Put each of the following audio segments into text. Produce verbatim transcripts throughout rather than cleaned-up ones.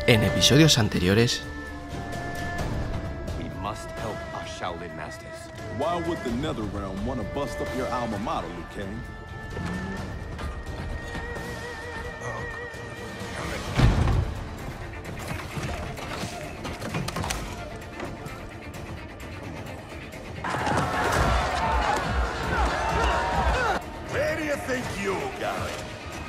En episodios anteriores... We must help our Shaolin masters. Why would the Netherrealm want to bust up your alma mater, Liu Kang? Where do you think you're going?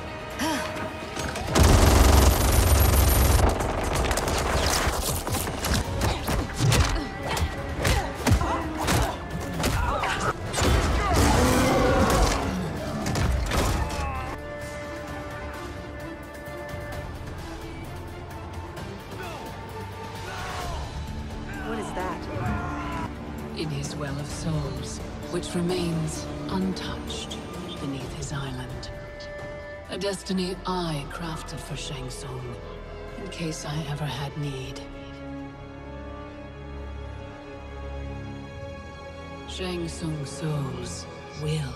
What is that? In his well of souls, which remains untouched beneath his island. A destiny I crafted for Shang Tsung, in case I ever had need. Shang Tsung's souls will.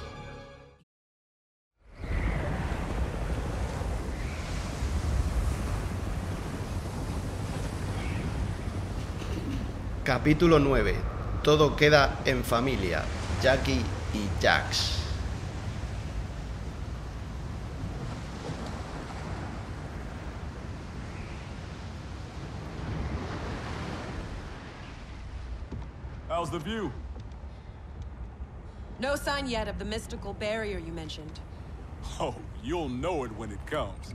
Capítulo nueve. Todo queda en familia. Jackie y Jax. How's the view? No sign yet of the mystical barrier you mentioned. Oh, you'll know it when it comes.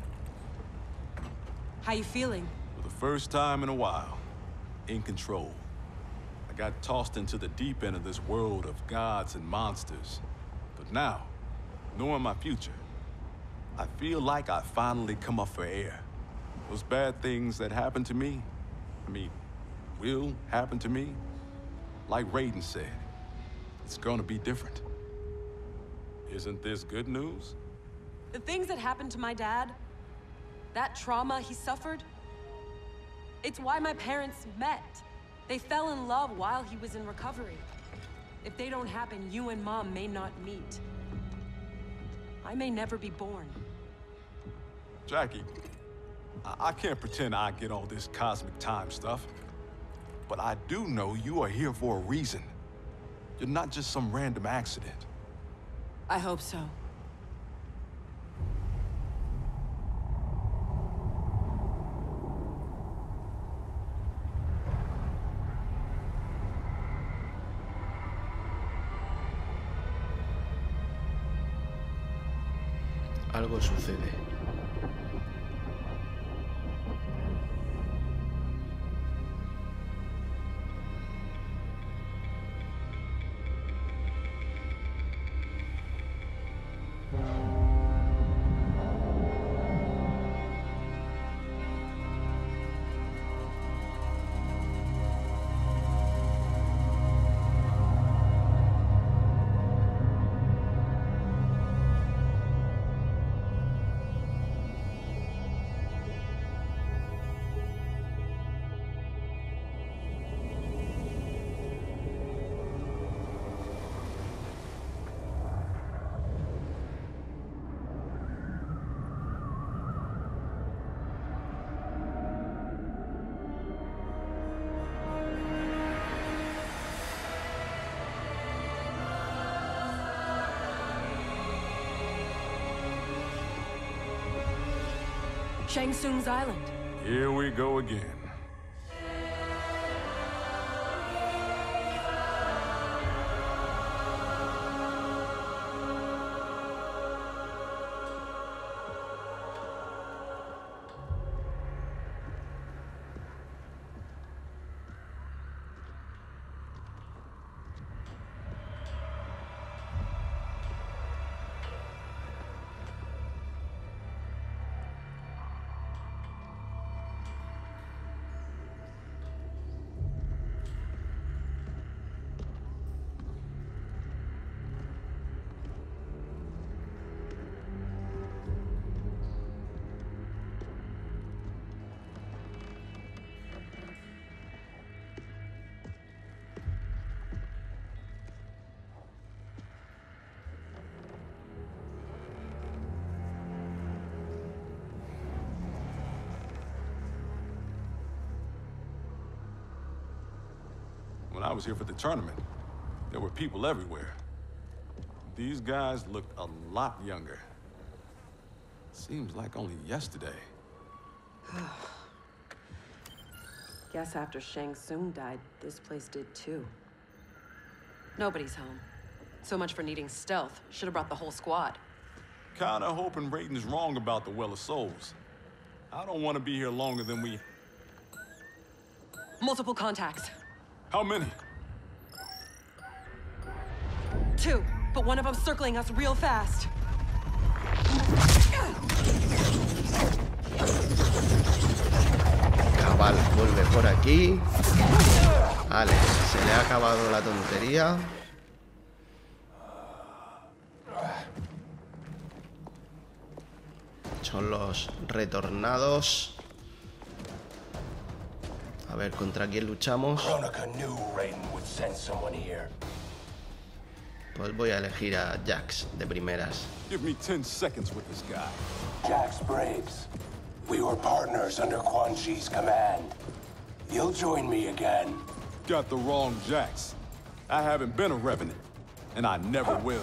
How you feeling? For the first time in a while, in control. I got tossed into the deep end of this world of gods and monsters. But now, knowing my future, I feel like I finally come up for air. Those bad things that happened to me, I mean, will happen to me. Like Raiden said, it's gonna be different. Isn't this good news? The things that happened to my dad, that trauma he suffered, it's why my parents met. They fell in love while he was in recovery. If they don't happen, you and Mom may not meet. I may never be born. Jackie, I, I can't pretend I get all this cosmic time stuff. But I do know you are here for a reason. You're not just some random accident. I hope so. Algo sucede. Shang Tsung's island. Here we go again. When I was here for the tournament, there were people everywhere. These guys looked a lot younger. Seems like only yesterday. Guess after Shang Tsung died, this place did too. Nobody's home. So much for needing stealth. Should have brought the whole squad. Kinda hoping Raiden's wrong about the Well of Souls. I don't want to be here longer than we... Multiple contacts. How many? Two, but one of them's circling us real fast. Cabal vuelve por aquí. Vale, se le ha acabado la tontería. Son los retornados. A ver, ¿contra quién luchamos? Kronika knew Raiden would send someone here. Pues voy a elegir a Jax de primeras. Give me ten seconds with this guy. Jax Briggs. We were partners under Quan Chi's command. You'll join me again. Got the wrong Jax. I haven't been a Revenant, and I never will.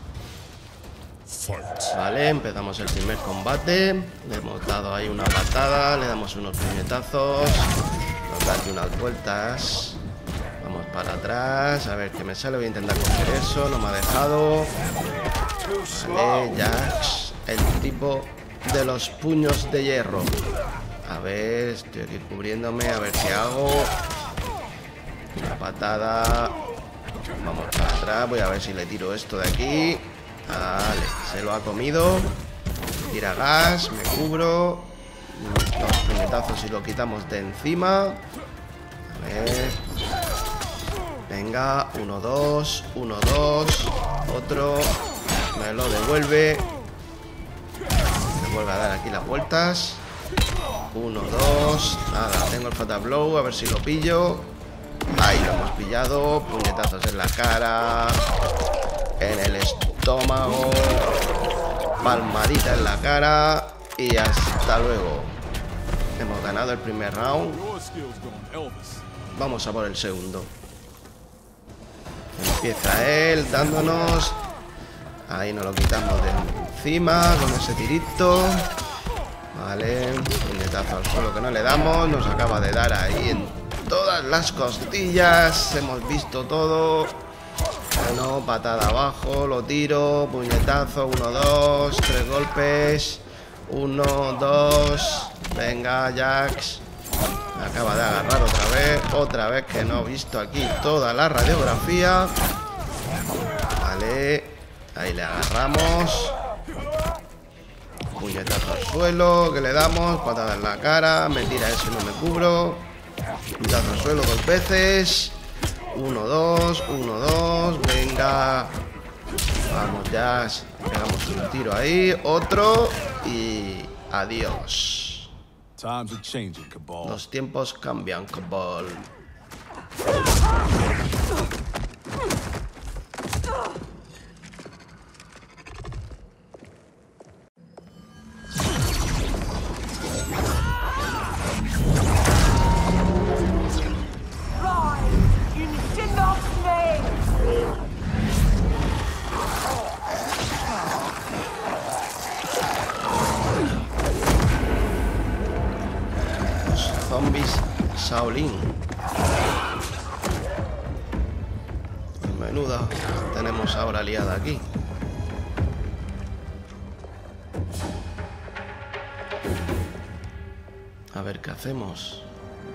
Vale, empezamos el primer combate. Le hemos dado ahí una patada, le damos unos puñetazos, nos da aquí unas vueltas. Vamos para atrás, a ver qué me sale. Voy a intentar coger eso, no me ha dejado. Vale, Jax, el tipo de los puños de hierro. A ver, estoy aquí cubriéndome, a ver qué hago. Una patada. Vamos para atrás, voy a ver si le tiro esto de aquí. Vale, se lo ha comido. Tira gas, me cubro. Dos puñetazos y lo quitamos de encima. A ver. Venga, uno, dos, uno, dos. Otro. Me lo devuelve. Me vuelve a dar aquí las vueltas. Uno, dos. Nada, tengo el Fatal Blow, a ver si lo pillo. Ahí lo hemos pillado. Puñetazos en la cara. En el estómago. Palmadita en la cara. Y hasta luego. Hemos ganado el primer round. Vamos a por el segundo. Empieza él dándonos. Ahí nos lo quitamos de encima con ese tirito. Vale, puñetazo al suelo que no le damos. Nos acaba de dar ahí en todas las costillas. Hemos visto todo. Bueno, patada abajo, lo tiro. Puñetazo, uno, dos, tres golpes. Uno, dos. Venga, Jax. Me acaba de agarrar otra vez. Otra vez que no he visto aquí toda la radiografía. Vale. Ahí le agarramos. Puñetazo al suelo, que le damos. Patada en la cara. Me tira eso y no me cubro. Puñetazo al suelo dos veces. Uno, dos, uno, dos. Venga. Vamos, Jax. Pegamos un tiro ahí. Otro. Y adiós. Los tiempos cambian, Cabal. Zombies Shaolin. Menuda tenemos ahora liada aquí. A ver qué hacemos.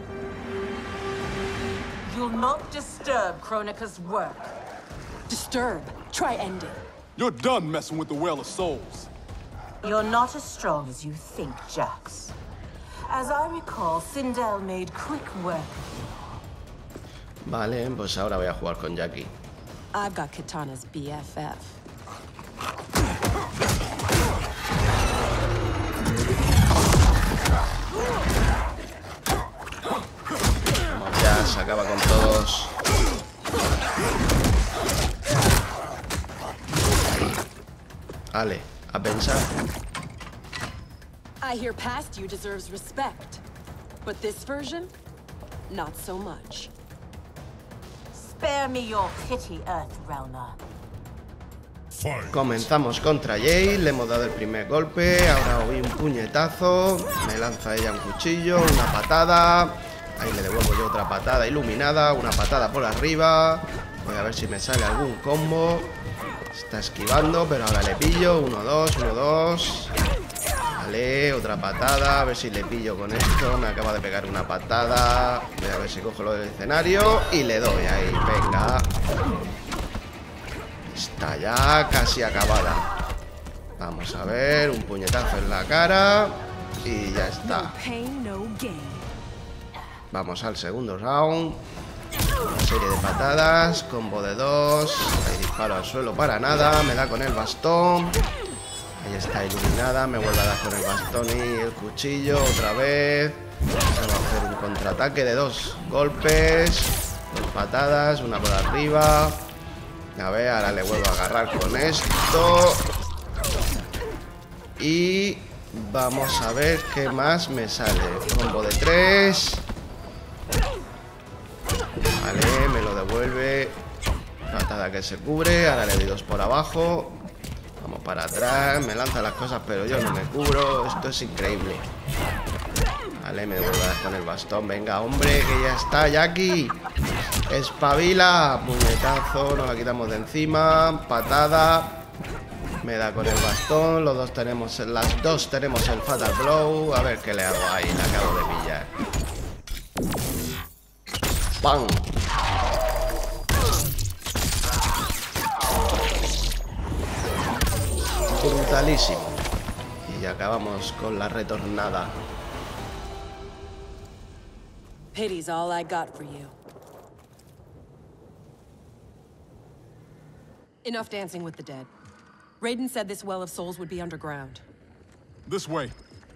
You'll not disturb Kronika's work. Disturb. Try ending. You're done messing with the Well of Souls. You're not as strong as you think, Jax. As I recall, Sindel made quick work. Vale, pues ahora voy a jugar con Jackie. I've got Kitana's B F F. Vamos ya, se acaba con todos. Vale, a pensar. I hear past you deserves respect, but this version, not so much. Spare me your pity, Earthrealmer. Comenzamos contra Jade, le hemos dado el primer golpe, ahora oí un puñetazo, me lanza ella un cuchillo, una patada, ahí le devuelvo yo otra patada iluminada, una patada por arriba, voy a ver si me sale algún combo, está esquivando, pero ahora le pillo, uno, dos, uno, dos, vale, otra patada, a ver si le pillo con esto, me acaba de pegar una patada, voy a ver si cojo lo del escenario y le doy ahí, venga. Está ya casi acabada. Vamos a ver, un puñetazo en la cara y ya está. Vamos al segundo round. Una serie de patadas, combo de dos. Ahí disparo al suelo para nada, me da con el bastón. Ahí está iluminada, me vuelve a dar con el bastón y el cuchillo otra vez. Vamos a hacer un contraataque de dos golpes, dos patadas, una por arriba. A ver, ahora le vuelvo a agarrar con esto. Y vamos a ver qué más me sale. Combo de tres. Vale, me lo devuelve. Patada que se cubre. Ahora le doy dos por abajo. Vamos para atrás. Me lanza las cosas, pero yo no me cubro. Esto es increíble. Vale, me devuelve a dar con el bastón. Venga, hombre, que ya está, Jackie. Espabila. Puñetazo, nos la quitamos de encima. Patada. Me da con el bastón. Los dos tenemos, las dos tenemos el Fatal Blow. A ver qué le hago ahí. La acabo de pillar. ¡Pam! Brutalísimo. Y ya acabamos con la retornada. Pity's all I got for you. Enough dancing with the dead. Raiden said this Well of Souls would be underground. This way.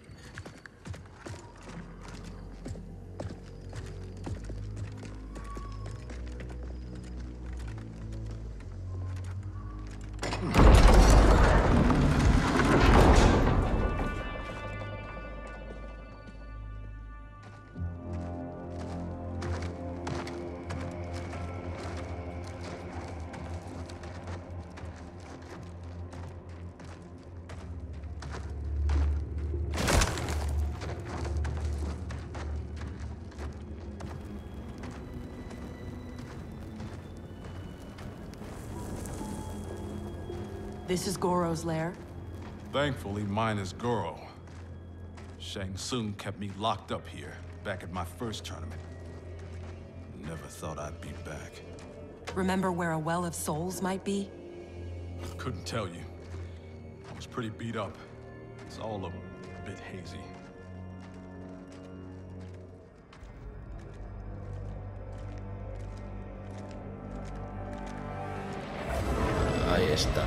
This is Goro's lair? Thankfully, mine is Goro. Shang Tsung kept me locked up here, back at my first tournament. Never thought I'd be back. Remember where a Well of Souls might be? Couldn't tell you. I was pretty beat up. It's all a bit hazy. Ahí está.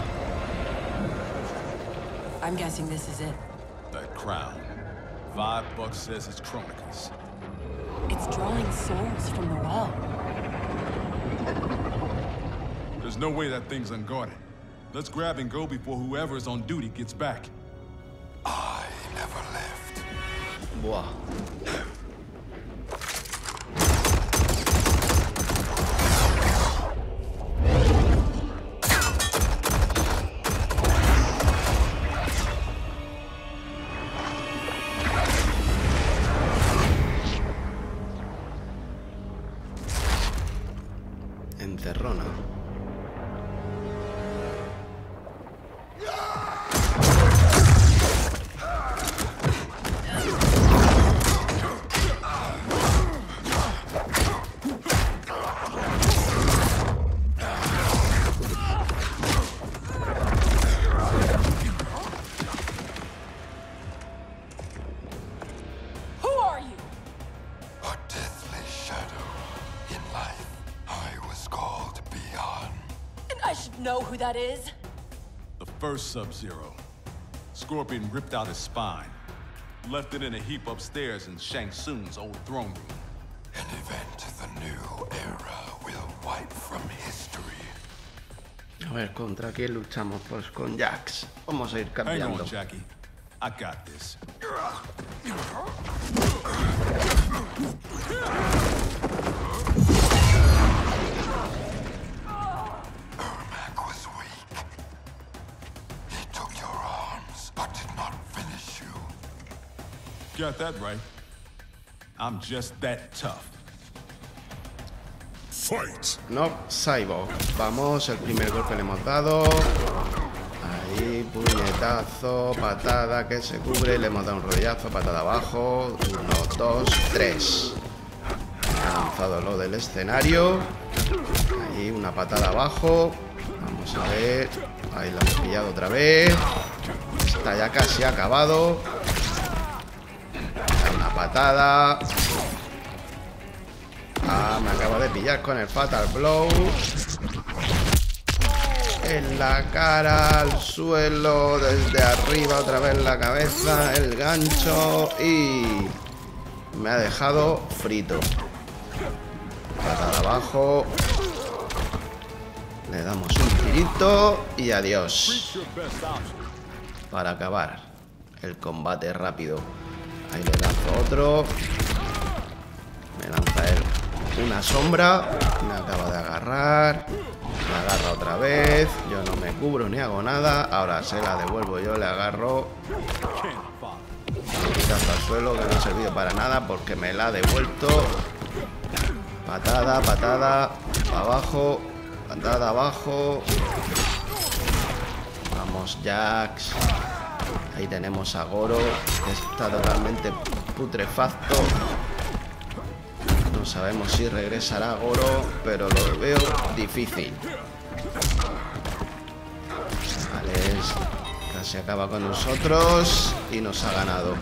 I'm guessing this is it. That crown. Five bucks says it's Chronicles. It's drawing souls from the well. There's no way that thing's unguarded. Let's grab and go before whoever's on duty gets back. I never left. Buah. Encerrona. Know who that is? The first Sub-Zero. Scorpion ripped out his spine. Left it in a heap upstairs in Shang Tsung's old throne room. An event the new era will wipe from history. A ver, ¿contra quién luchamos? Pues con Jax. Vamos a ir cambiando. Hang on, Jackie. I got this. Got that right. I'm just that tough. Fight. No, Cyborg. Vamos, el primer golpe le hemos dado. Ahí, puñetazo, patada que se cubre. Le hemos dado un rodillazo, patada abajo. Uno, dos, tres. Ha lanzado lo del escenario. Ahí, una patada abajo. Vamos a ver. Ahí la hemos pillado otra vez. Está ya casi acabado. Una patada. Ah, me acabo de pillar con el Fatal Blow. En la cara, al suelo, desde arriba, otra vez la cabeza, el gancho y... me ha dejado frito. Patada abajo. Le damos un tirito y adiós. Para acabar el combate rápido. Ahí le lanzo otro. Me lanza él una sombra. Me acaba de agarrar. Me agarra otra vez. Yo no me cubro ni hago nada. Ahora se la devuelvo yo, le agarro. Quitazo al suelo que no ha servido para nada porque me la ha devuelto. Patada, patada. Abajo. Patada abajo. Vamos, Jax. Ahí tenemos a Goro, que está totalmente putrefacto. No sabemos si regresará Goro, pero lo veo difícil. Vale, casi acaba con nosotros y nos ha ganado.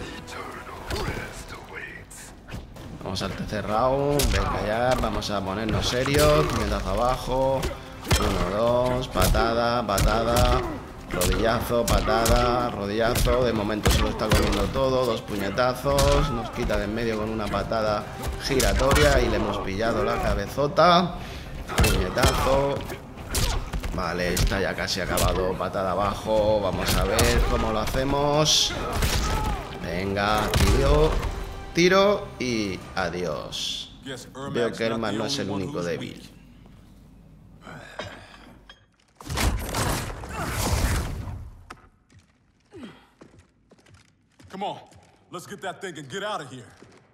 Vamos al tercer round. Venga ya, vamos a ponernos serios. Puñetazo abajo. Uno, dos, patada, patada. Rodillazo, patada, rodillazo. De momento se lo está comiendo todo. Dos puñetazos. Nos quita de en medio con una patada giratoria. Y le hemos pillado la cabezota. Puñetazo. Vale, está ya casi acabado. Patada abajo. Vamos a ver cómo lo hacemos. Venga, tiro. Tiro y adiós. Veo que Ermac no es el único débil. Come on, let's get that thing and get out of here.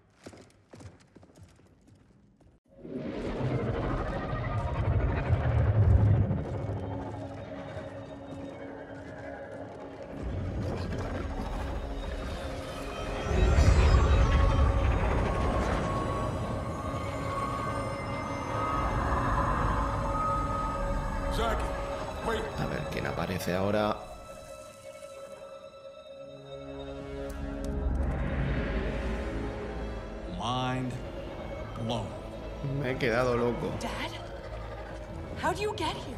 Jackie, wait. A ver quién aparece ahora. Mind blown. Me he quedado loco. Dad? How do you get here?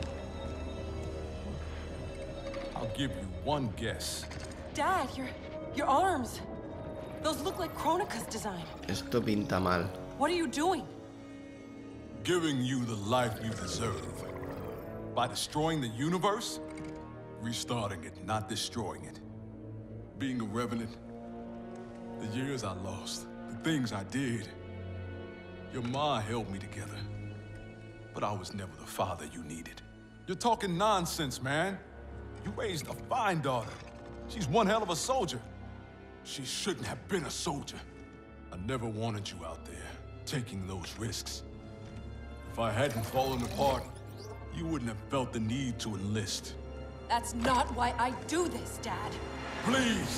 I'll give you one guess. Dad, your your arms. Those look like Kronika's design. Esto pinta mal. What are you doing? Giving you the life you deserve. By destroying the universe, restarting it, not destroying it. Being a revenant, the years I lost, the things I did. Your ma held me together, but I was never the father you needed. You're talking nonsense, man. You raised a fine daughter. She's one hell of a soldier. She shouldn't have been a soldier. I never wanted you out there, taking those risks. If I hadn't fallen apart, you wouldn't have felt the need to enlist. That's not why I do this, Dad. Please!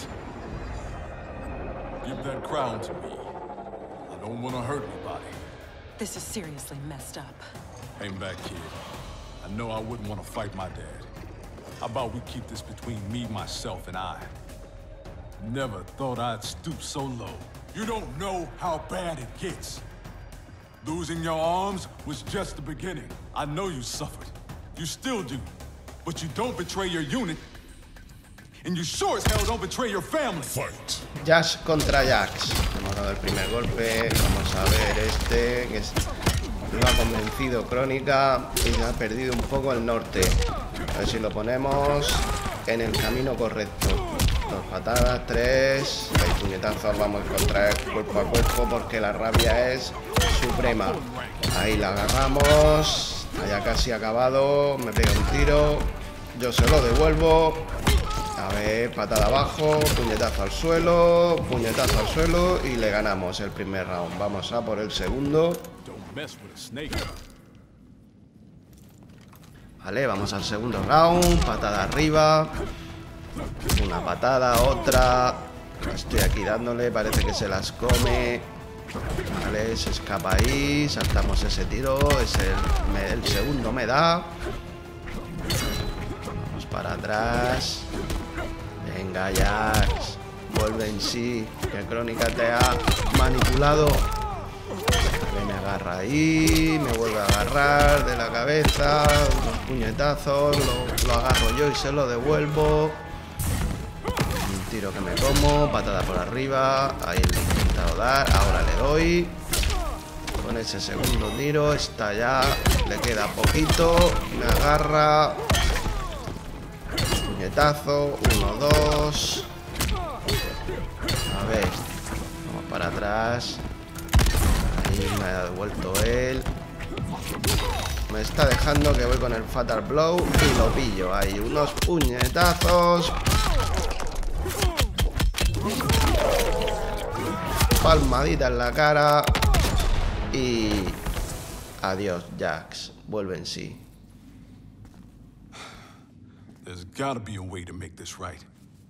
Give that crown to me. I don't want to hurt anybody. This is seriously messed up. Hang back, kid. I know I wouldn't want to fight my dad. How about we keep this between me, myself, and I? Never thought I'd stoop so low. You don't know how bad it gets. Losing your arms was just the beginning. I know you suffered. You still do. But you don't betray your unit. And you sure as hell don't betray your family. Fight. Jax contra Jax. Hemos dado el primer golpe. Vamos a ver este. Que es... lo ha convencido Crónica y ha perdido un poco el norte. A ver si lo ponemos en el camino correcto. Dos patadas, tres. Hay puñetazos. Vamos contra él cuerpo a cuerpo porque la rabia es suprema. Ahí la agarramos. Haya casi acabado. Me pega un tiro. Yo se lo devuelvo. A ver, patada abajo, puñetazo al suelo, puñetazo al suelo y le ganamos el primer round. Vamos a por el segundo. Vale, vamos al segundo round. Patada arriba. Una patada, otra. Estoy aquí dándole, parece que se las come. Vale, se escapa ahí. Saltamos ese tiro. Es el, me, el segundo me da. Vamos para atrás. Venga, Jax. Vuelve en sí. Que Crónica te ha manipulado. Vale, me agarra ahí. Me vuelve a agarrar de la cabeza. Unos puñetazos. Lo, lo agarro yo y se lo devuelvo. Un tiro que me como. Patada por arriba. Ahí le he intentado dar. Ahora le doy. Con ese segundo tiro. Está ya. Le queda poquito. Me agarra. Puñetazo, uno, dos. A ver, vamos para atrás. Ahí me ha devuelto él. Me está dejando que voy con el Fatal Blow y lo pillo. Ahí, unos puñetazos. Palmadita en la cara. Y adiós, Jax. Vuelve en sí. There's gotta be a way to make this right.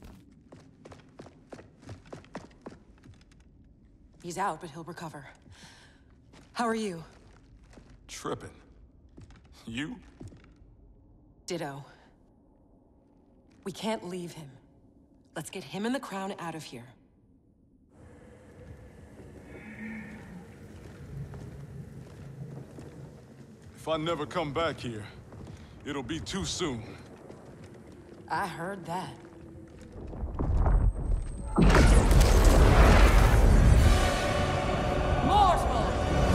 He's out, but he'll recover. How are you? Tripping. You? Ditto. We can't leave him. Let's get him and the crown out of here. If I never come back here, it'll be too soon. I heard that. Mortal!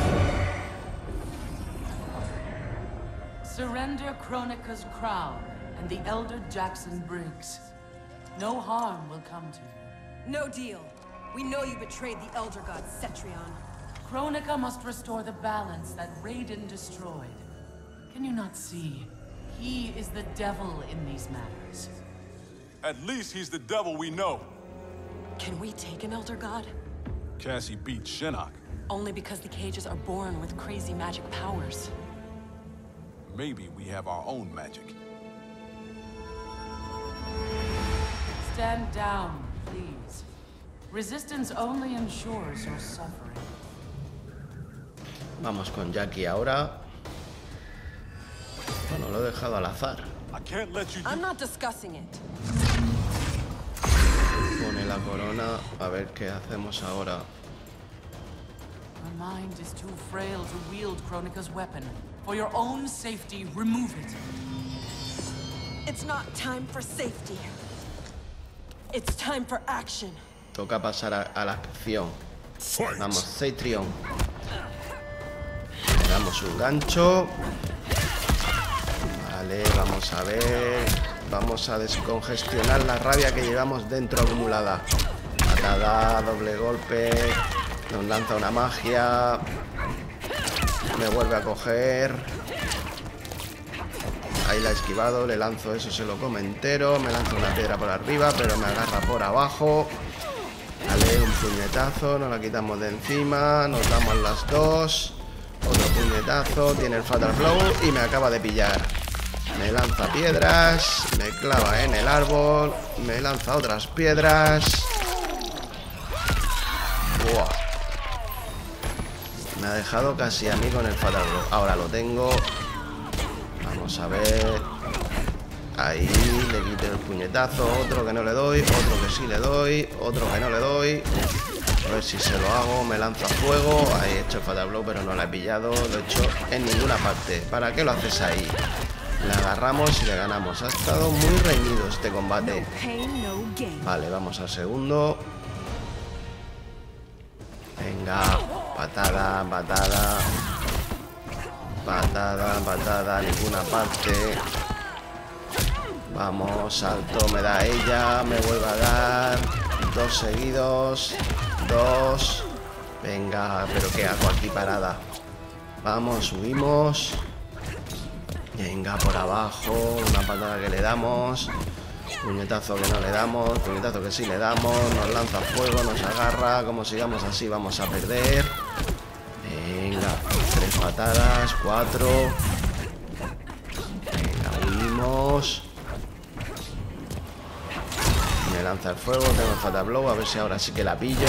Surrender Kronika's crown and the Elder Jackson Briggs. No harm will come to you. No deal. We know you betrayed the Elder God Cetrion. Kronika must restore the balance that Raiden destroyed. Can you not see? He is the devil in these matters. At least he's the devil we know. Can we take an Elder God? Cassie beat Shinnok. Only because the cages are born with crazy magic powers. Maybe we have our own magic. Stand down, please. Resistance only ensures your suffering. Vamos con Jackie ahora. Bueno, lo he dejado al azar. I can't let you do... I'm not discussing it. Pone la corona. A ver qué hacemos ahora. Your mind is too frail to wield Kronika's weapon. For your own safety, remove it. It's not time for safety. It's time for action. Toca pasar a, a la acción. Vamos, Cetrion. Le damos un gancho. Vale, vamos a ver. Vamos a descongestionar la rabia que llevamos dentro acumulada. Patada, doble golpe. Nos lanza una magia. Me vuelve a coger. Ahí la he esquivado. Le lanzo eso, se lo come entero. Me lanza una piedra por arriba, pero me agarra por abajo. Vale, un puñetazo. Nos la quitamos de encima. Nos damos las dos. Otro puñetazo. Tiene el Fatal Blow y me acaba de pillar. Me lanza piedras. Me clava en el árbol. Me lanza otras piedras. Buah. Me ha dejado casi a mí con el Fatal Blow. Ahora lo tengo. Vamos a ver. Ahí le quito el puñetazo. Otro que no le doy. Otro que sí le doy. Otro que no le doy. A ver si se lo hago. Me lanzo a fuego. Ahí he hecho el Fatal Blow, pero no la he pillado. Lo he hecho en ninguna parte. ¿Para qué lo haces ahí? Le agarramos y le ganamos. Ha estado muy reñido este combate. Vale, vamos al segundo. Venga. Patada, patada. Patada, patada. Ninguna parte. Vamos, salto. Me da ella. Me vuelve a dar. Dos seguidos. Dos. Venga, pero ¿qué hago aquí parada? Vamos, subimos. Venga, por abajo. Una patada que le damos. Puñetazo que no le damos, puñetazo que sí le damos. Nos lanza fuego, nos agarra. Como sigamos así vamos a perder. Venga, tres patadas, cuatro. Venga, huimos. Me lanza el fuego, tengo el Fatal Blow. A ver si ahora sí que la pillo.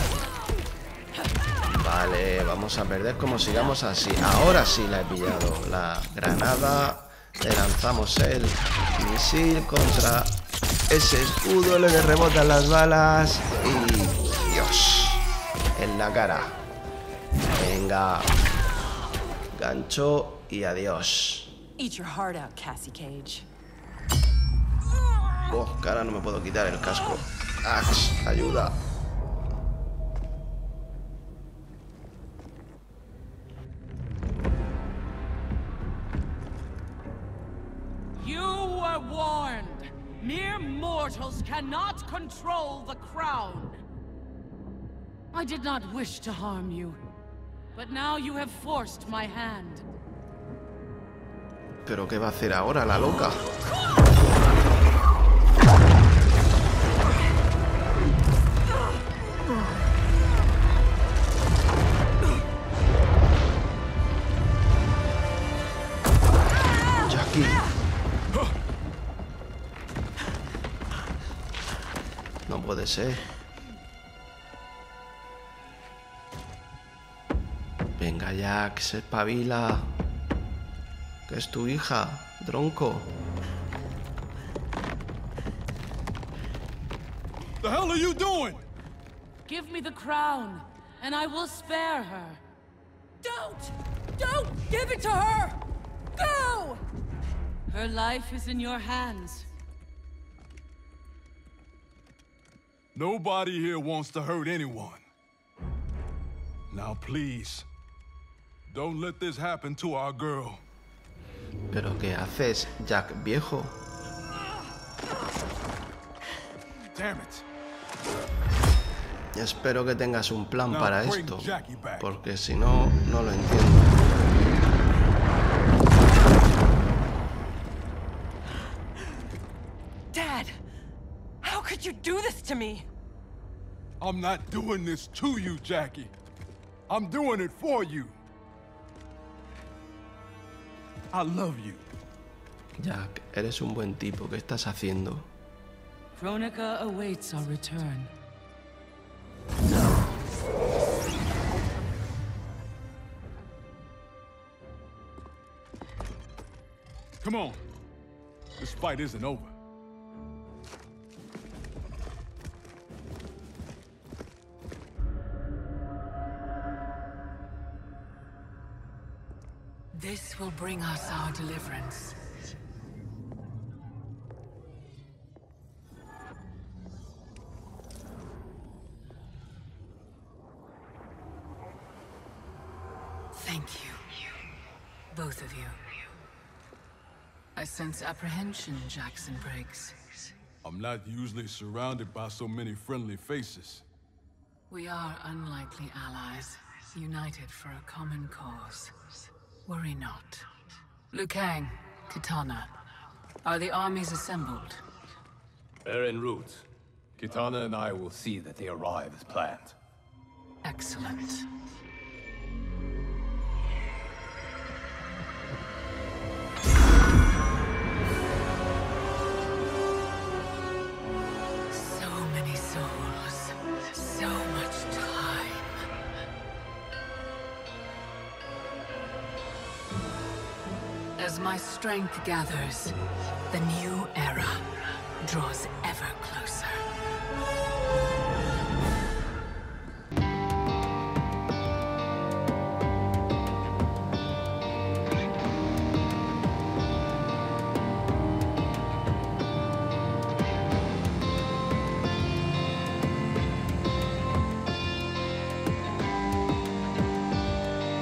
Vale, vamos a perder como sigamos así. Ahora sí la he pillado. La granada. Le lanzamos el misil contra ese escudo. Le rebotan las balas. Y... Dios. En la cara. Venga. Gancho y adiós. Eat your heart out, Cassie Cage. Oh, cara, no me puedo quitar el casco. Ax, ayuda. You were warned. Mere mortals cannot control the crown. I did not wish to harm you, but now you have forced my hand. ¿Pero qué va a hacer ahora la loca? Jackie. No puede ser. Venga, Jack, se espabila. Que es tu hija, tronco. The hell are you doing? Give me the crown, and I will spare her. Don't! Don't give it to her! Go! Her life is in your hands. Nobody here wants to hurt anyone. Now please, don't let this happen to our girl. ¿Pero qué haces, Jack viejo? Damn it. Espero que tengas un plan Now para bring esto, Jackie back. porque si no, no lo entiendo. Dad! How could you do this to me? I'm not doing this to you, Jackie. I'm doing it for you. I love you. Jack, eres un buen tipo. ¿Qué estás haciendo? Kronika awaits our return. Come on. This fight isn't over. This will bring us our deliverance. Thank you. Both of you. I sense apprehension, Jackson Briggs. I'm not usually surrounded by so many friendly faces. We are unlikely allies, united for a common cause. Worry not. Liu Kang, Kitana, are the armies assembled? They're en route. Kitana and I will see that they arrive as planned. Excellent. So many souls, so much time. As my strength gathers, the new era draws ever closer.